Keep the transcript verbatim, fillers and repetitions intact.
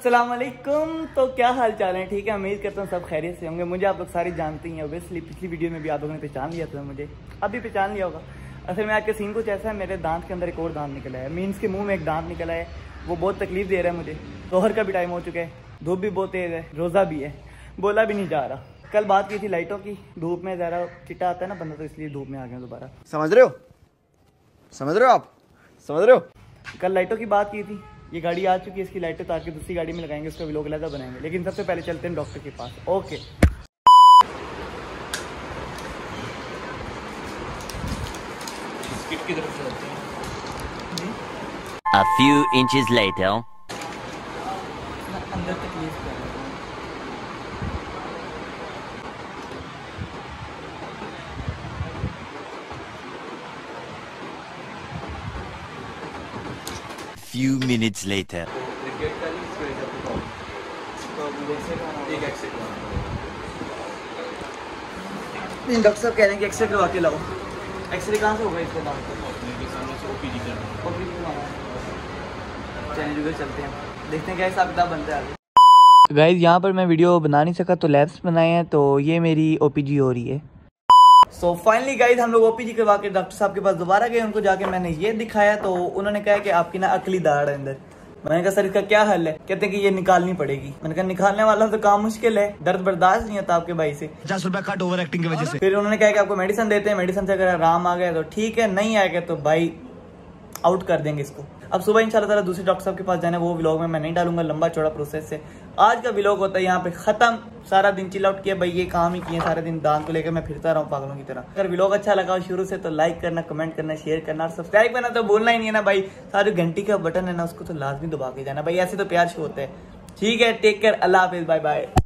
अस्सलाम वालेकुम। तो क्या हाल चाल है? ठीक है, उम्मीद करता हूँ सब खैरियत से होंगे। मुझे आप लोग सारी जानते ही हैं ओबियसली, पिछली वीडियो में भी आप लोगों ने पहचान लिया था, मुझे अभी पहचान लिया होगा। असल में आज का सीन कुछ ऐसा है, मेरे दांत के अंदर एक और दांत निकला है, मीन्स के मुंह में एक दांत निकला है। वो बहुत तकलीफ दे रहा है मुझे। दोहर का भी टाइम हो चुका है, धूप भी बहुत तेज़ है, रोज़ा भी है, बोला भी नहीं जा रहा। कल बात की थी लाइटों की, धूप में ज़रा चिट्टा आता है ना बंदा, तो इसलिए धूप में आ गया दोबारा। समझ रहे हो समझ रहे हो आप समझ रहे हो कल लाइटों की बात की थी, ये गाड़ी आ चुकी है, इसकी लाइटें तार के दूसरी गाड़ी में लगाएंगे, उसका व्लॉग अलग बनाएंगे। लेकिन सबसे पहले चलते हैं डॉक्टर के पास। ओके, की तरफ चलते हैं। A few inches later. अंदर तकलीफ कर रहा हूँ। Few minutes later. डॉक्टर साहब कह रहे हैं कि एक्सरे करवा के लाओ। एक्सरे कहाँ से होगा इसके दांत? चलिए जुगल चलते हैं, देखते हैं क्या हिसाब किताब बनता है आगे। गाइस यहाँ पर मैं वीडियो बना नहीं सका तो लैब्स बनाए हैं, तो ये मेरी ओपीजी हो रही है। सो फाइनली गाइस हम लोग ओपीजी करवा के डॉक्टर साहब के पास दोबारा गए, उनको जाके मैंने ये दिखाया तो उन्होंने कहा कि आपकी ना अकली दाढ़ है अंदर। मैंने कहा सर इसका क्या हल है? कहते हैं कि ये निकालनी पड़ेगी। मैंने कहा निकालने वाला तो काम मुश्किल है, दर्द बर्दाश्त नहीं होता आपके भाई से। पचास रुपया कट ओवर एक्टिंग की वजह से। फिर उन्होंने कहा कि आपको मेडिसिन देते हैं, मेडिसिन से अगर आराम आ गया तो ठीक है, नहीं आएगा तो भाई आउट कर देंगे इसको। अब सुबह इंशाल्लाह ताला दूसरे डॉक्टर साहब के पास जाना है, वो व्लॉग में मैं नहीं डालूंगा, लंबा चौड़ा प्रोसेस है। आज का व्लॉग होता है यहाँ पे खत्म। सारा दिन चिल आउट किया भाई, ये काम ही किए सारे दिन, दांत को लेकर मैं फिरता रहा हूँ पागलों की तरह। अगर व्लॉग अच्छा लगा हो शुरू से तो लाइक करना, कमेंट करना, शेयर करना और सब्सक्राइब करना तो भूलना ही नहीं है ना भाई। सारी घंटी का बटन है ना, उसको तो लाजमी दबा के जाना भाई, ऐसे तो प्यार शो होता है। ठीक है, टेक केयर, अल्लाह हाफिज, बाय बाय।